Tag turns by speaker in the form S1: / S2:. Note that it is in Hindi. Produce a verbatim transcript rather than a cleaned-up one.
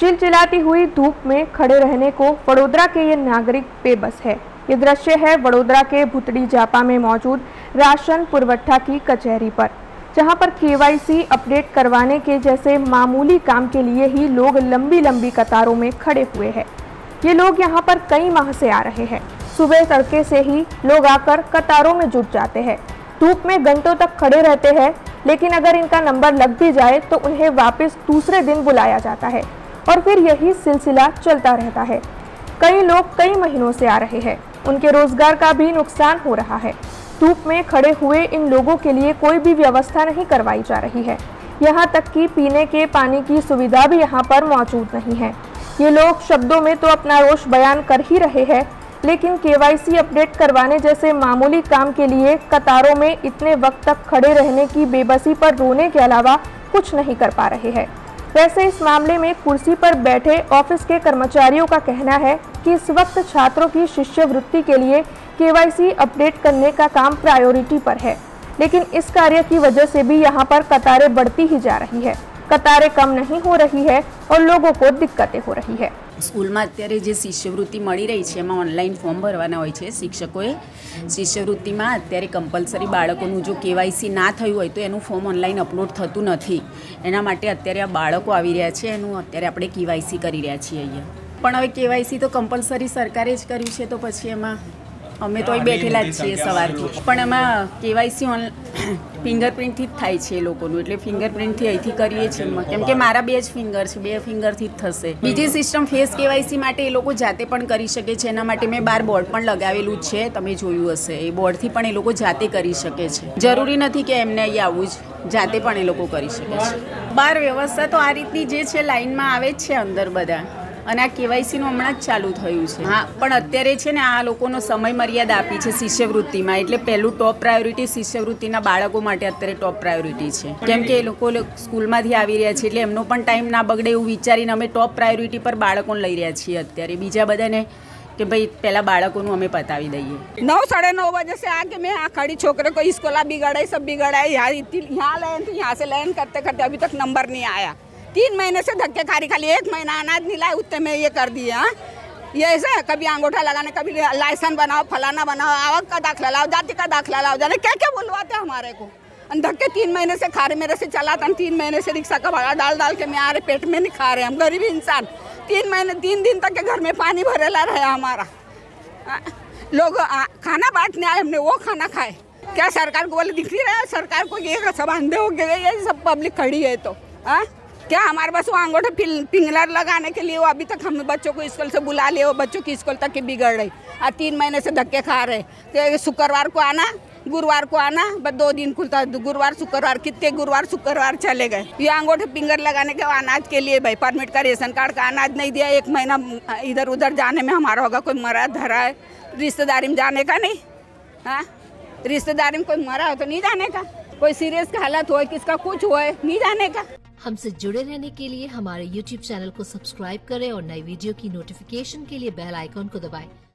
S1: चिलचिलाती हुई धूप में खड़े रहने को वडोदरा के ये नागरिक बेबस है। ये दृश्य है वडोदरा के भुतड़ी जापा में मौजूद राशन पुरवठा की कचहरी पर, जहां पर केवाईसी अपडेट करवाने के जैसे मामूली काम के लिए ही लोग लंबी लंबी कतारों में खड़े हुए हैं। ये लोग यहां पर कई माह से आ रहे हैं। सुबह तड़के से ही लोग आकर कतारों में जुट जाते हैं, धूप में घंटों तक खड़े रहते हैं, लेकिन अगर इनका नंबर लग भी जाए तो उन्हें वापस दूसरे दिन बुलाया जाता है और फिर यही सिलसिला चलता रहता है। कई लोग कई महीनों से आ रहे हैं, उनके रोजगार का भी नुकसान हो रहा है। धूप में खड़े हुए इन लोगों के लिए कोई भी व्यवस्था नहीं करवाई जा रही है। यहाँ तक कि पीने के पानी की सुविधा भी यहाँ पर मौजूद नहीं है। ये लोग शब्दों में तो अपना रोष बयान कर ही रहे हैं, लेकिन केवाईसी अपडेट करवाने जैसे मामूली काम के लिए कतारों में इतने वक्त तक खड़े रहने की बेबसी पर रोने के अलावा कुछ नहीं कर पा रहे हैं। वैसे इस मामले में कुर्सी पर बैठे ऑफिस के कर्मचारियों का कहना है कि इस वक्त छात्रों की शिष्यवृत्ति के लिए केवाईसी अपडेट करने का काम प्रायोरिटी पर है, लेकिन इस कार्य की वजह से भी यहाँ पर कतारें बढ़ती ही जा रही है। कतारें कम नहीं हो रही है और लोगों को दिक्कतें हो रही है।
S2: स्कूल में अत्यारे जे शिष्यवृत्ति मળી રહી છે એમાં ઓનલાઈન ફોર્મ ભરવાના હોય છે। શિક્ષકોએ શિષ્યવૃત્તિમાં અત્યારે કમ્પલસરી બાળકોનું જો કેવાયસી ના થયું હોય તો એનું ફોર્મ ઓનલાઈન અપલોડ થતું નથી। એના માટે અત્યારે આ બાળકો આવી રહ્યા છે, એનું અત્યારે આપણે કેવાયસી કરી રહ્યા છીએ અહીંયા। પણ હવે કેવાયસી તો કમ્પલસરી સરકારે જ કર્યું છે, તો પછી એમાં અમે તો અહીં બેઠેલા જ છીએ સવારથી। પણ એમાં કેવાયસી ઓન ફિંગરપ્રિન્ટથી જ થાય છે એ લોકોનું, એટલે ફિંગરપ્રિન્ટથી અહીંથી કરીએ છીએ કેમ કે મારા બે જ ફિંગર છે, બે ફિંગરથી જ થશે। બીજી સિસ્ટમ ફેસ કેવાયસી માટે એ લોકો જાતે પણ કરી શકે છે। એના માટે મેં બાર બોર્ડ પણ લગાવેલું છે, તમે જોયું હશે। એ બોર્ડથી પણ એ લોકો જાતે કરી શકે છે, જરૂરી નથી કે એમને અહીં આવવું જ, જાતે પણ એ લોકો કરી શકે છે। બાર વ્યવસ્થા તો આ રીતની જે છે લાઇનમાં આવે જ છે અંદર બધા, અને આ કેવાયસીનું હમણાં જ ચાલુ થયું છે। હા, પણ અત્યારે છે ને આ લોકોનો સમય મર્યાદા આપી છે શિષ્યવૃત્તિમાં, એટલે પહેલું ટોપ પ્રાયોરિટી શિષ્યવૃત્તિના બાળકો માટે અત્યારે ટોપ પ્રાયોરિટી છે, કેમ કે એ લોકો સ્કૂલમાંથી આવી રહ્યા છે એટલે એમનો પણ ટાઈમ ના બગડે એવું વિચારીને અમે ટોપ પ્રાયોરિટી પર બાળકોને લઈ રહ્યા છીએ અત્યારે। બીજા બધાને કે ભાઈ પહેલાં બાળકોનું અમે પતાવી દઈએ।
S3: नौ साढ़े नौ बजे से आके मैं यहाँ खड़ी, छोकरे को स्कूल बिगड़ा सब बिगड़ा है। यहाँ यहाँ लाइन थी, यहाँ से लाइन करते करते अभी तक नंबर नहीं आया। तीन महीने से धक्के खारी, खाली एक महीना अनाज नहीं लाए उतने में ये कर दिए। हाँ, ये ऐसा कभी अंगूठा लगाने, कभी लाइसेंस बनाओ, फलाना बनाओ, आवक का दाखला लाओ, जाति का दाखला लाओ, जाने क्या क्या बुलवाते हमारे को। धक्के तीन महीने से खा रहे, मेरे से चला था, तीन महीने से रिक्शा का भाड़ा डाल डाल के मैं आ रहे, पेट में नहीं खा रहे, हम गरीब इंसान। तीन महीने तीन दिन तक के घर में पानी भरेला रहे हमारा। आ, लोग आ, खाना बांटने आए, हमने वो खाना खाए। क्या सरकार को बोले दिख नहीं रहा है? सरकार को ये सब अंधे हो गए, ये सब पब्लिक खड़ी है तो हाँ क्या हमारे पास वो अंगूठे पिंगलर लगाने के लिए वो अभी तक हम बच्चों को स्कूल से बुला लिए, वो बच्चों की स्कूल तक की बिगड़ रही। और तीन महीने से धक्के खा रहे। तो शुक्रवार को आना, गुरुवार को आना, बस दो दिन खुलता है, गुरुवार शुक्रवार, कितने गुरुवार शुक्रवार चले गए। ये अंगूठे पिंगर लगाने के अनाज के लिए भाई परमिट का, रेशन कार्ड का अनाज नहीं दिया। एक महीना इधर उधर जाने में हमारा होगा, कोई मरा धरा है, रिश्तेदारी में जाने का नहीं। हाँ, रिश्तेदारी में कोई मरा हो तो नहीं जाने का, कोई सीरियस हालत हो, किसका कुछ हो नहीं जाने का।
S4: हमसे जुड़े रहने के लिए हमारे यूट्यूब चैनल को सब्सक्राइब करें और नई वीडियो की नोटिफिकेशन के लिए बेल आइकॉन को दबाएं।